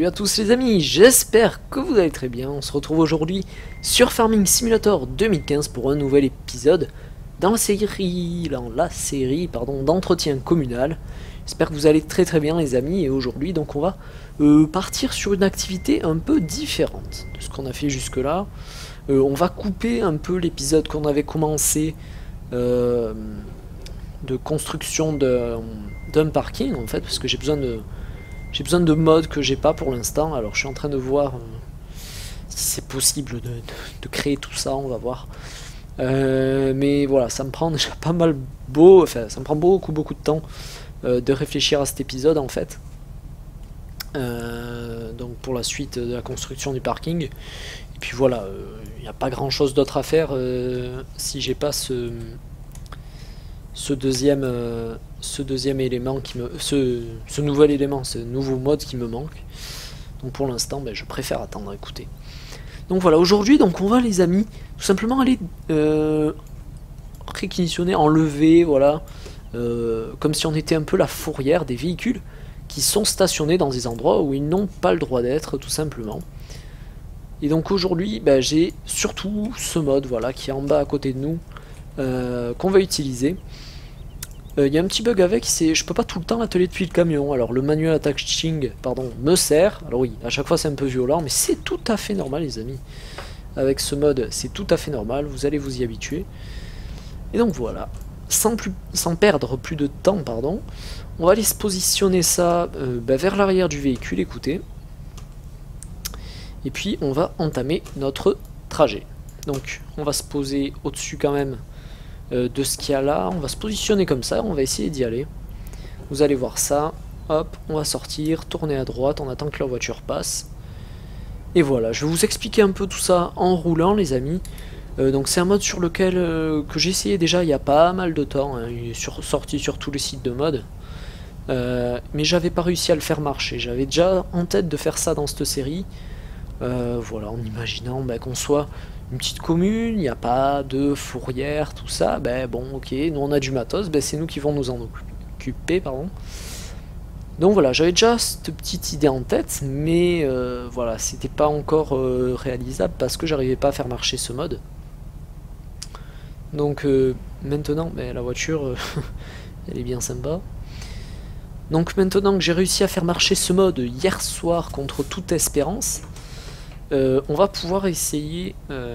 Salut à tous les amis, j'espère que vous allez très bien. On se retrouve aujourd'hui sur Farming Simulator 2015 pour un nouvel épisode dans la série, d'entretien communal. J'espère que vous allez très bien les amis, et aujourd'hui donc on va partir sur une activité un peu différente de ce qu'on a fait jusque là. On va couper un peu l'épisode qu'on avait commencé de construction d'un parking en fait, parce que j'ai besoin de modes que j'ai pas pour l'instant. Alors je suis en train de voir si c'est possible de créer tout ça, on va voir. Mais voilà, ça me prend déjà pas mal ça me prend beaucoup de temps de réfléchir à cet épisode en fait. Donc pour la suite de la construction du parking. Et puis voilà, il n'y a pas grand chose d'autre à faire si j'ai pas ce deuxième élément ce nouvel élément, ce nouveau mode qui me manque. Donc pour l'instant je préfère attendre. Écoutez, donc voilà, aujourd'hui donc on va les amis tout simplement aller réquisitionner, enlever, voilà, comme si on était un peu la fourrière des véhicules qui sont stationnés dans des endroits où ils n'ont pas le droit d'être, tout simplement. Et donc aujourd'hui j'ai surtout ce mode, voilà, qui est en bas à côté de nous, qu'on va utiliser. Il y a un petit bug avec, c'est je peux pas tout le temps atteler depuis le camion. Alors le manuel attaching, pardon, me sert. Alors oui, à chaque fois c'est un peu violent, mais c'est tout à fait normal les amis. Avec ce mode, c'est tout à fait normal, vous allez vous y habituer. Et donc voilà, sans perdre plus de temps, pardon, on va aller se positionner ça vers l'arrière du véhicule, écoutez. Et puis on va entamer notre trajet. Donc on va se poser au-dessus quand même de ce qu'il y a là, on va se positionner comme ça, on va essayer d'y aller. Vous allez voir ça, hop, on va sortir, tourner à droite, on attend que la voiture passe. Et voilà, je vais vous expliquer un peu tout ça en roulant les amis. Donc c'est un mode sur lequel que j'ai essayé déjà il y a pas mal de temps, hein, il est sorti sur tous les sites de mode. Mais j'avais pas réussi à le faire marcher, j'avais déjà en tête de faire ça dans cette série. Voilà, en imaginant qu'on soit une petite commune, il n'y a pas de fourrière, tout ça, bon ok, nous on a du matos, c'est nous qui vont nous en occuper, pardon. Donc voilà, j'avais déjà cette petite idée en tête, mais voilà, c'était pas encore réalisable parce que j'arrivais pas à faire marcher ce mode. Donc maintenant, la voiture, elle est bien sympa. Donc maintenant que j'ai réussi à faire marcher ce mode hier soir contre toute espérance, on va pouvoir essayer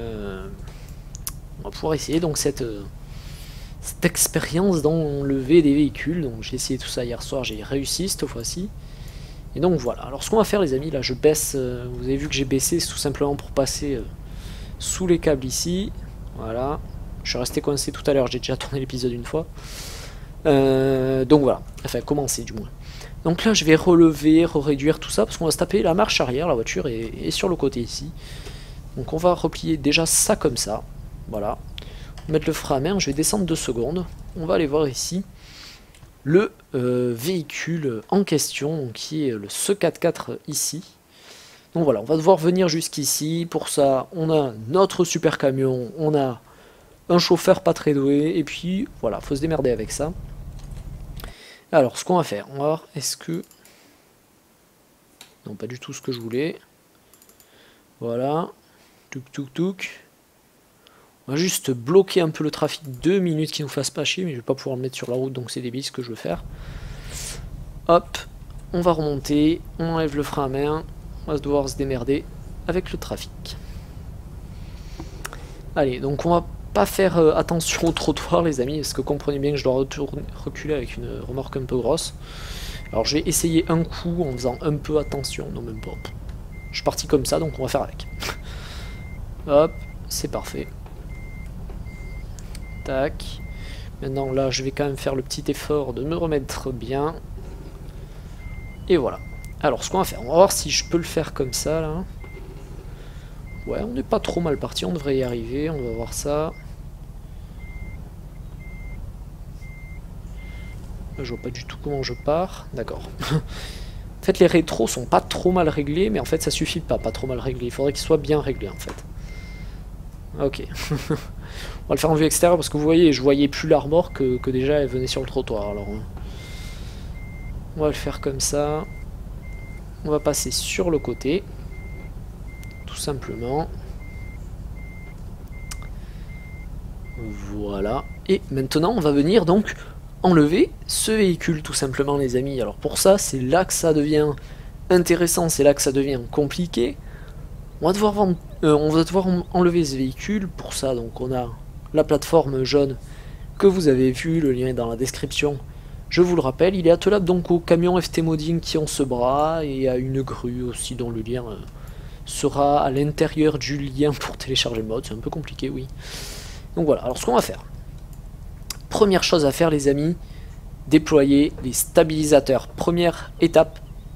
donc cette expérience d'enlever des véhicules. Donc j'ai essayé tout ça hier soir, j'ai réussi cette fois-ci. Et donc voilà, alors ce qu'on va faire les amis, là je baisse, vous avez vu que j'ai baissé, c'est tout simplement pour passer sous les câbles ici. Voilà, je suis resté coincé tout à l'heure, j'ai déjà tourné l'épisode une fois. Donc voilà, enfin commencer du moins. Donc là je vais relever, réduire tout ça parce qu'on va se taper la marche arrière, la voiture est sur le côté ici. Donc on va replier déjà ça comme ça, voilà. Mettre le frein à main, je vais descendre 2 secondes. On va aller voir ici le véhicule en question, qui est le C4-4 ici. Donc voilà, on va devoir venir jusqu'ici. Pour ça, on a notre super camion, on a un chauffeur pas très doué, et puis voilà, faut se démerder avec ça. Alors, ce qu'on va faire, on va voir, est-ce que... Non, pas du tout ce que je voulais. Voilà. Touk. On va juste bloquer un peu le trafic 2 minutes qui nous fasse pas chier, mais je vais pas pouvoir le mettre sur la route, donc c'est débile ce que je veux faire. Hop, on va remonter, on enlève le frein à main, on va devoir se démerder avec le trafic. Allez, donc on va pas faire attention au trottoir les amis, parce que comprenez bien que je dois reculer avec une remorque un peu grosse. Alors je vais essayer un coup en faisant un peu attention, non même pas. Je suis parti comme ça, donc on va faire avec. Hop, c'est parfait. Tac. Maintenant là je vais quand même faire le petit effort de me remettre bien. Et voilà. Alors ce qu'on va faire, on va voir si je peux le faire comme ça là. Ouais, on n'est pas trop mal parti, on devrait y arriver, on va voir ça. Là, je vois pas du tout comment je pars, d'accord. En fait, les rétros sont pas trop mal réglés, mais en fait, ça suffit pas trop mal réglé. Il faudrait qu'ils soient bien réglés, en fait. Ok. On va le faire en vue extérieure, parce que vous voyez, je voyais plus la remorque que déjà elle venait sur le trottoir. Alors, on va le faire comme ça. on va passer sur le côté, tout simplement. Voilà, et maintenant on va venir donc enlever ce véhicule tout simplement les amis. Alors pour ça, c'est là que ça devient intéressant, c'est là que ça devient compliqué. On va devoir enlever ce véhicule. Pour ça, donc on a la plateforme jaune que vous avez vu, le lien est dans la description. Je vous le rappelle, il est attelable donc au camion FT Modding qui ont ce bras et à une grue aussi dont le lien sera à l'intérieur du lien pour télécharger le mode. C'est un peu compliqué, oui. Donc voilà, alors ce qu'on va faire. Première chose à faire les amis, déployer les stabilisateurs. Première étape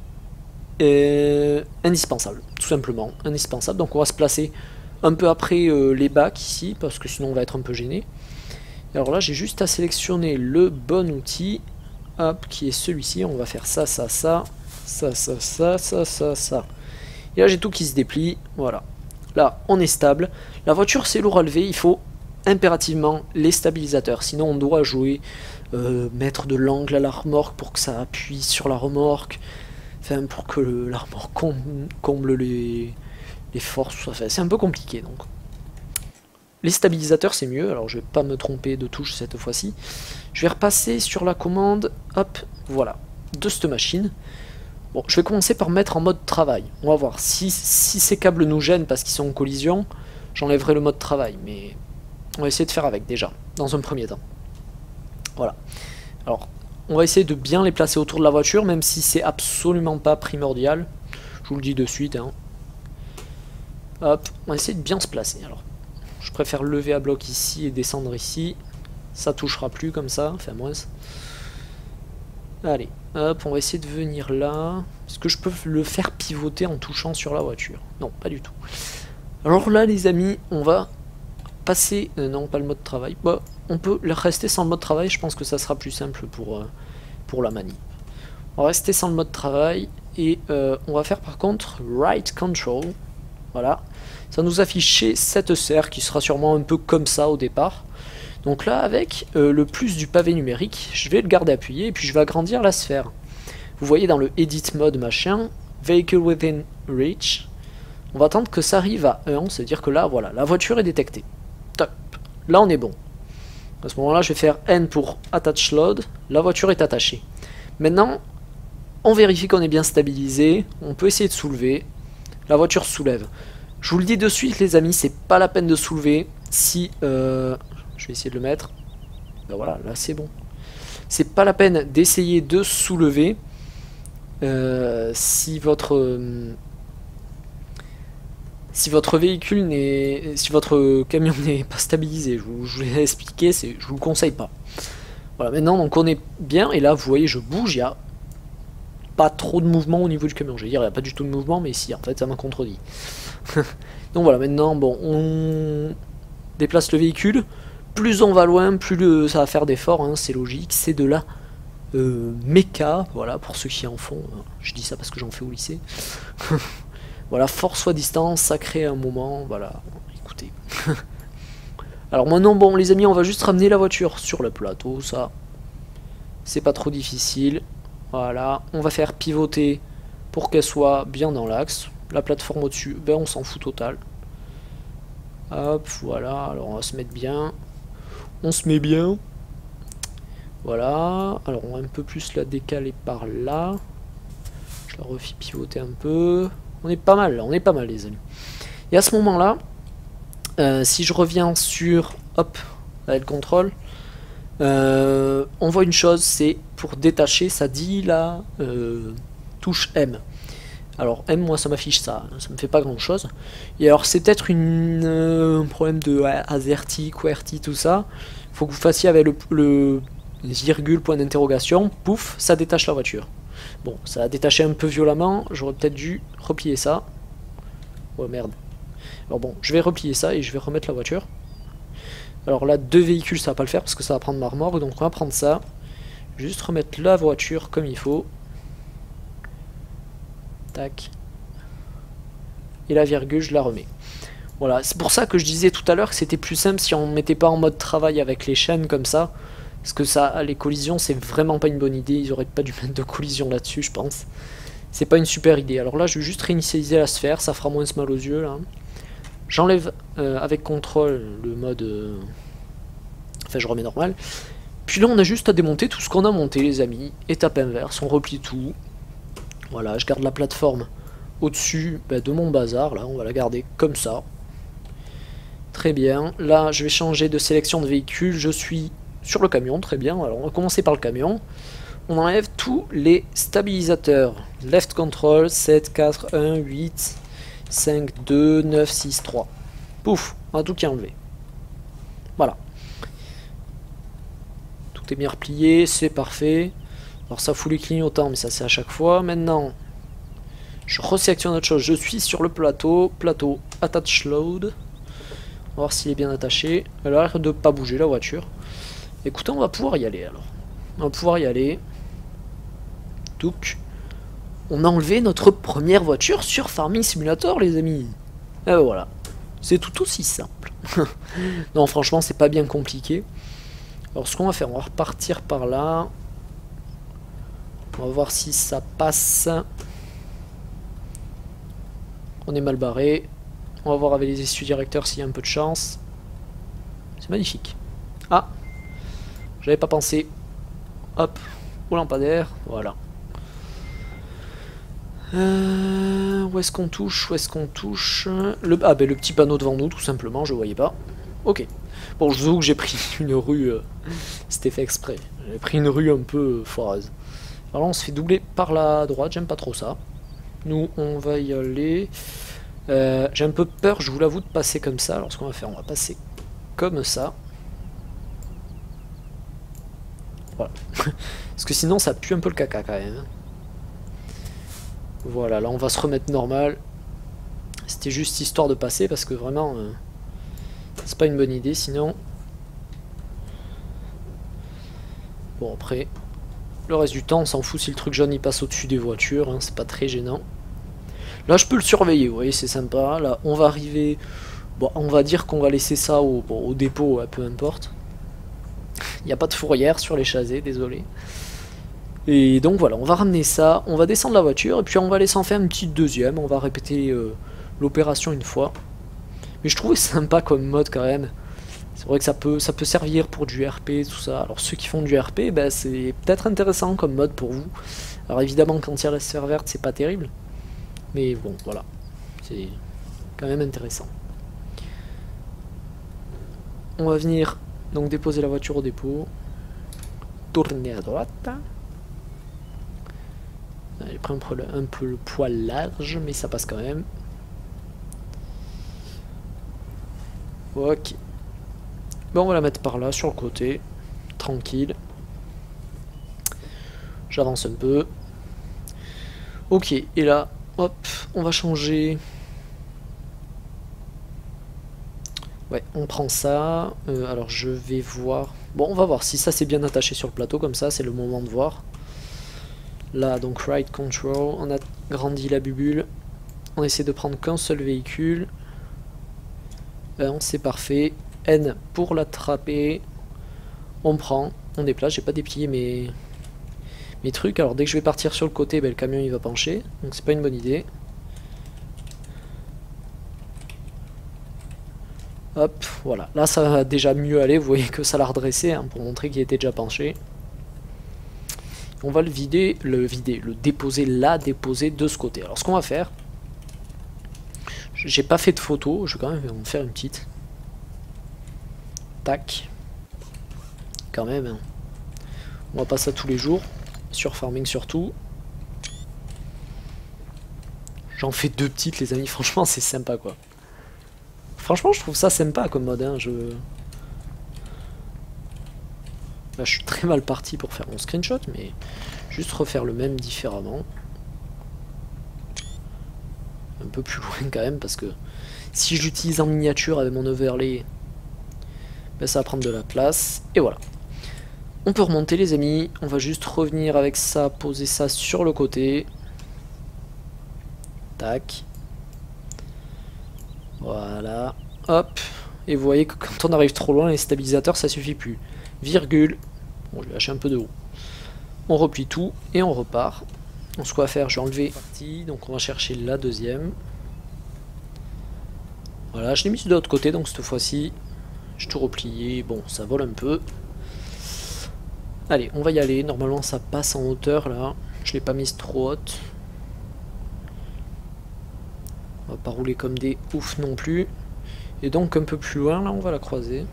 indispensable, tout simplement, indispensable. Donc on va se placer un peu après les bacs ici, parce que sinon on va être un peu gêné. Et alors là j'ai juste à sélectionner le bon outil, hop, qui est celui-ci. On va faire ça, ça, ça, ça, ça, ça, ça, ça, ça. Et là j'ai tout qui se déplie, voilà. Là on est stable. La voiture c'est lourd à lever, il faut impérativement les stabilisateurs, sinon on doit jouer, mettre de l'angle à la remorque pour que ça appuie sur la remorque. Enfin, pour que la remorque comble les forces, enfin, c'est un peu compliqué donc. Les stabilisateurs c'est mieux, alors je vais pas me tromper de touche cette fois-ci. Je vais repasser sur la commande, hop, voilà, de cette machine. Bon, je vais commencer par mettre en mode travail. On va voir si ces câbles nous gênent parce qu'ils sont en collision, j'enlèverai le mode travail, mais on va essayer de faire avec déjà, dans un premier temps. Voilà. Alors, on va essayer de bien les placer autour de la voiture, même si c'est absolument pas primordial. Je vous le dis de suite. Hein. Hop, on va essayer de bien se placer. Alors, je préfère lever à bloc ici et descendre ici. Ça touchera plus comme ça, enfin moins. Allez, hop, on va essayer de venir là. Est-ce que je peux le faire pivoter en touchant sur la voiture? Non, pas du tout. Alors là, les amis, on va passer... non, pas le mode travail. Bah, on peut rester sans le mode travail, je pense que ça sera plus simple pour la manie. On va rester sans le mode travail et on va faire par contre Ride Control. Voilà, ça nous affiche cette serre qui sera sûrement un peu comme ça au départ. Donc là avec le plus du pavé numérique, je vais le garder appuyé et puis je vais agrandir la sphère. Vous voyez dans le Edit Mode machin, Vehicle Within Reach, on va attendre que ça arrive à 1, c'est-à-dire que là voilà, la voiture est détectée. Top, là on est bon. À ce moment-là, je vais faire N pour Attach Load. La voiture est attachée. Maintenant, on vérifie qu'on est bien stabilisé. On peut essayer de soulever. La voiture se soulève. Je vous le dis de suite, les amis, c'est pas la peine de soulever. Si je vais essayer de le mettre. Ben voilà, là c'est bon. C'est pas la peine d'essayer de soulever si votre véhicule si votre camion n'est pas stabilisé. Je vous l'ai expliqué, je vous le conseille pas. Voilà, maintenant donc on est bien et là vous voyez je bouge, il n'y a pas trop de mouvement au niveau du camion. Je vais dire il n'y a pas du tout de mouvement, mais si en fait ça m'a contredit. Donc voilà, maintenant bon on déplace le véhicule. Plus on va loin, plus ça va faire d'efforts, hein, c'est logique, c'est de la méca, voilà pour ceux qui en font. Je dis ça parce que j'en fais au lycée. Voilà, force fois distance, ça crée un moment, voilà, écoutez. Alors maintenant, bon les amis, on va juste ramener la voiture sur le plateau, ça, c'est pas trop difficile. Voilà, on va faire pivoter pour qu'elle soit bien dans l'axe. La plateforme au-dessus, ben on s'en fout total. Hop, voilà, alors on va se mettre bien. On se met bien. Voilà, alors on va un peu plus la décaler par là. Je la refais pivoter un peu. On est pas mal, là, on est pas mal les amis. Et à ce moment-là, si je reviens sur, hop, la contrôle, on voit une chose, c'est pour détacher, ça dit la touche M. Alors M, moi ça m'affiche ça me fait pas grand chose. Et alors c'est peut-être un problème de AZERTY, QWERTY, tout ça. Il faut que vous fassiez avec le virgule, point d'interrogation, pouf, ça détache la voiture. Bon, ça a détaché un peu violemment, j'aurais peut-être dû replier ça. Oh merde. Alors bon, je vais replier ça et je vais remettre la voiture. Alors là, deux véhicules, ça va pas le faire parce que ça va prendre ma remorque, donc on va prendre ça. Juste remettre la voiture comme il faut. Tac. Et la virgule, je la remets. Voilà, c'est pour ça que je disais tout à l'heure que c'était plus simple si on ne mettait pas en mode travail avec les chaînes comme ça. Parce que ça, les collisions, c'est vraiment pas une bonne idée. Ils auraient pas dû mettre de collision là-dessus, je pense. c'est pas une super idée. Alors là, je vais juste réinitialiser la sphère, ça fera moins mal aux yeux là. J'enlève avec contrôle le mode... Enfin, je remets normal. Puis là, on a juste à démonter tout ce qu'on a monté, les amis. Étape inverse, on replie tout. Voilà, je garde la plateforme au-dessus de mon bazar. Là, on va la garder comme ça. Très bien. Là, je vais changer de sélection de véhicule. Je suis sur le camion, très bien. Alors, on va commencer par le camion. On enlève tous les stabilisateurs. Left control, 7, 4, 1, 8, 5, 2, 9, 6, 3. Pouf, on a tout qui est enlevé. Voilà. Tout est bien replié, c'est parfait. Alors ça fout les clignotants, mais ça c'est à chaque fois. Maintenant, je resélectionne autre chose. Je suis sur le plateau. Plateau, attach load. On va voir s'il est bien attaché. Elle a l'air de pas bouger la voiture. Écoutez, on va pouvoir y aller alors. On va pouvoir y aller. Donc, on a enlevé notre première voiture sur Farming Simulator, les amis. Et voilà. C'est tout aussi simple. Non, franchement, c'est pas bien compliqué. Alors, ce qu'on va faire, on va repartir par là. On va voir si ça passe. On est mal barré. On va voir avec les essuie directeurs s'il y a un peu de chance. C'est magnifique. Ah, j'avais pas pensé. Hop, au lampadaire, voilà. Où est-ce qu'on touche? Où est-ce qu'on touche? Le petit panneau devant nous, tout simplement, je voyais pas. Ok. Bon, je vous avoue que j'ai pris une rue, c'était fait exprès. J'ai pris une rue un peu foireuse. Alors là, on se fait doubler par la droite, j'aime pas trop ça. Nous, on va y aller. J'ai un peu peur, je vous l'avoue, de passer comme ça. Alors ce qu'on va faire, on va passer comme ça. Voilà. Parce que sinon, ça pue un peu le caca quand même. Voilà, là on va se remettre normal. C'était juste histoire de passer parce que vraiment c'est pas une bonne idée sinon. Bon après, le reste du temps on s'en fout si le truc jaune il passe au-dessus des voitures, hein, c'est pas très gênant. Là je peux le surveiller, vous voyez c'est sympa. Là on va arriver, bon on va dire qu'on va laisser ça au dépôt, peu importe. Il n'y a pas de fourrière sur les chasés, désolé. Et donc voilà, on va ramener ça, on va descendre la voiture, et puis on va laisser en faire une petite deuxième, on va répéter l'opération une fois. Mais je trouvais sympa comme mode quand même. C'est vrai que ça peut servir pour du RP, tout ça. Alors ceux qui font du RP, ben, c'est peut-être intéressant comme mode pour vous. Alors évidemment quand il y a la sphère verte, c'est pas terrible. Mais bon, voilà. C'est quand même intéressant. On va venir donc déposer la voiture au dépôt. Tourner à droite. J'ai pris un peu le poil large, mais ça passe quand même. Ok. Bon, on va la mettre par là, sur le côté. Tranquille. J'avance un peu. Ok, et là, hop, on va changer. Ouais, on prend ça. Alors, je vais voir. Bon, on va voir si ça c'est bien attaché sur le plateau, comme ça, c'est le moment de voir. Là, donc, ride control. On a grandi la bubule. On essaie de prendre qu'un seul véhicule. C'est parfait. N pour l'attraper. On prend, on déplace. J'ai pas déplié mes trucs. Alors dès que je vais partir sur le côté, le camion il va pencher. Donc c'est pas une bonne idée. Hop, voilà. Là ça va déjà mieux aller. Vous voyez que ça l'a redressé hein, pour montrer qu'il était déjà penché. On va le déposer là, déposer de ce côté. Alors ce qu'on va faire, j'ai pas fait de photo, je vais quand même en faire une petite. Tac. Quand même. Hein. On va pas ça tous les jours. Sur Farming surtout. J'en fais deux petites les amis. Franchement c'est sympa quoi. Franchement je trouve ça sympa comme mode. Hein. Là je suis très mal parti pour faire mon screenshot. Mais juste refaire le même différemment. Un peu plus loin quand même parce que si je l'utilise en miniature avec mon overlay, ben ça va prendre de la place. Et voilà. On peut remonter les amis. On va juste revenir avec ça, poser ça sur le côté. Tac. Voilà. Hop. Et vous voyez que quand on arrive trop loin, les stabilisateurs ça suffit plus. Virgule. Bon, je vais lâcher un peu de haut. On replie tout et on repart. Donc ce qu'on va faire, je vais enlever partie, donc on va chercher la deuxième. Voilà, je l'ai mis de l'autre côté, donc cette fois-ci, je tout replié. Bon, ça vole un peu. Allez, on va y aller. Normalement, ça passe en hauteur là. Je l'ai pas mise trop haute. On va pas rouler comme des oufs non plus. Et donc un peu plus loin, là, on va la croiser.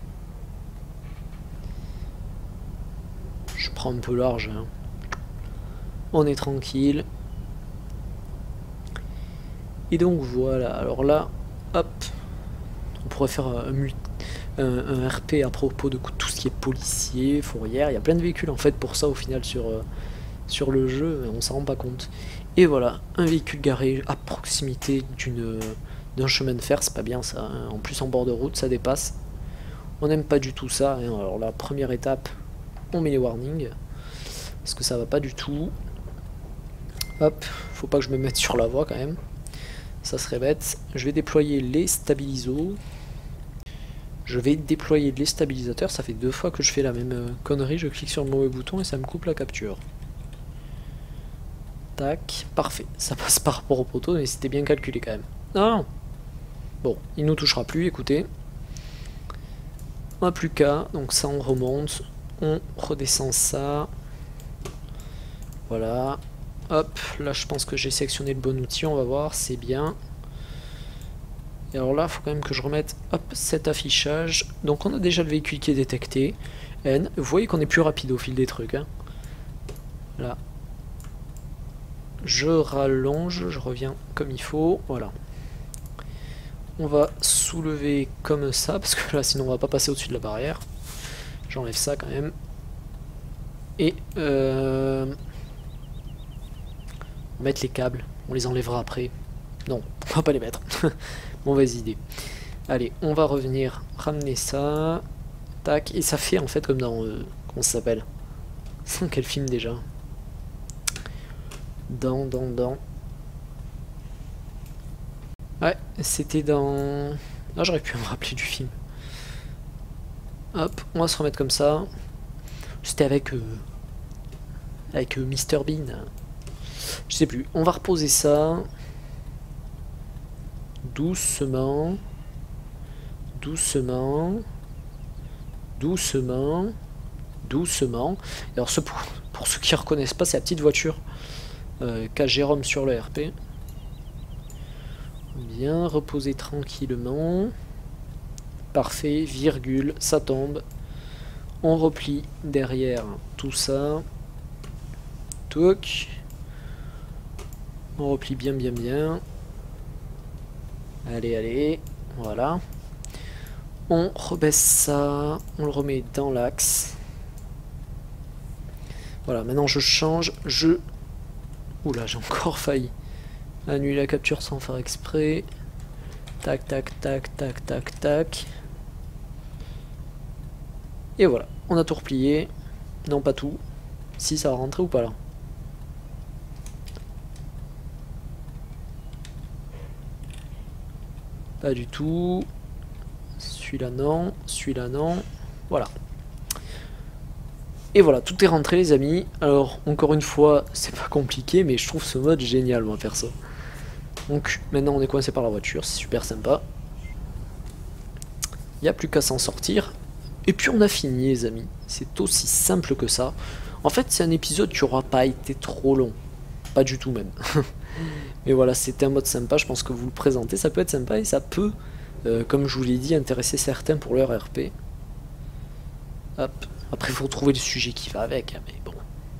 Je prends un peu large. Hein. On est tranquille. Et donc voilà. Alors là, hop, on pourrait faire un RP à propos de tout ce qui est policier, fourrière. Il y a plein de véhicules en fait pour ça au final sur le jeu, mais on s'en rend pas compte. Et voilà, un véhicule garé à proximité d'un chemin de fer, c'est pas bien ça. Hein. En plus en bord de route, ça dépasse. On n'aime pas du tout ça. Hein. Alors la première étape, on met les warnings parce que ça va pas du tout. Hop, faut pas que je me mette sur la voie quand même. Ça serait bête. Je vais déployer les stabilisos. Je vais déployer les stabilisateurs. Ça fait 2 fois que je fais la même connerie. Je clique sur le mauvais bouton et ça me coupe la capture. Tac, parfait. Ça passe par rapport au poteau, mais c'était bien calculé quand même. Non. Bon, il nous touchera plus, écoutez. On n'a plus qu'à. Donc ça, on remonte. On redescend ça. Voilà. Hop, là je pense que j'ai sélectionné le bon outil, on va voir, c'est bien. Et alors là, il faut quand même que je remette hop, cet affichage. Donc on a déjà le véhicule qui est détecté. N. Vous voyez qu'on est plus rapide au fil des trucs. Hein. Là. Je rallonge, je reviens comme il faut. Voilà. On va soulever comme ça, parce que là sinon on va pas passer au-dessus de la barrière. J'enlève ça quand même. Et mettre les câbles, on les enlèvera après. Non, on va pas les mettre. Mauvaise idée. Allez, on va revenir ramener ça. Tac, et ça fait en fait comme dans... comment ça s'appelle? C'est dans quel film déjà? Dans... Ouais, c'était dans... Ah, j'aurais pu me rappeler du film. Hop, on va se remettre comme ça. C'était avec Mr Bean. Je sais plus. On va reposer ça. Doucement. Doucement. Doucement. Doucement. Et alors pour ceux qui ne reconnaissent pas, c'est la petite voiture qu'a Jérôme sur le RP. Bien reposer tranquillement. Parfait. Virgule. Ça tombe. On replie derrière tout ça. Touc. On replie bien. Allez, allez. Voilà. On rebaisse ça. On le remet dans l'axe. Voilà, maintenant je change. Oula, j'ai encore failli annuler la capture sans faire exprès. Tac, tac, tac, tac, tac, tac. Et voilà, on a tout replié. Non, pas tout. Si, ça va rentrer ou pas là? Pas du tout. Celui-là non. Celui-là non. Voilà. Et voilà, tout est rentré les amis. Alors, encore une fois, c'est pas compliqué, mais je trouve ce mode génial, moi, perso. Donc, maintenant, on est coincé par la voiture. C'est super sympa. Il n'y a plus qu'à s'en sortir. Et puis, on a fini, les amis. C'est aussi simple que ça. En fait, c'est un épisode qui n'aura pas été trop long. Pas du tout, même. Mais voilà, c'était un mode sympa, je pense que vous le présentez, ça peut être sympa et ça peut, comme je vous l'ai dit, intéresser certains pour leur RP. Hop. Après, il faut trouver le sujet qui va avec, hein, mais bon.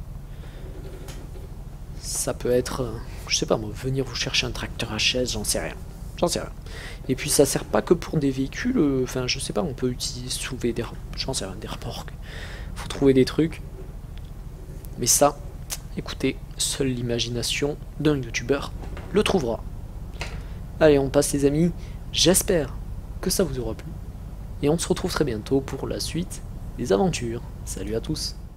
Ça peut être, je sais pas moi, venir vous chercher un tracteur à chaise, j'en sais rien. J'en sais rien. Et puis ça sert pas que pour des véhicules, enfin je sais pas, on peut utiliser, soulever des, j'en sais rien, des remorques. Faut trouver des trucs. Mais ça, écoutez, seule l'imagination d'un youtubeur le trouvera. Allez, on passe les amis. J'espère que ça vous aura plu. Et on se retrouve très bientôt pour la suite des aventures. Salut à tous.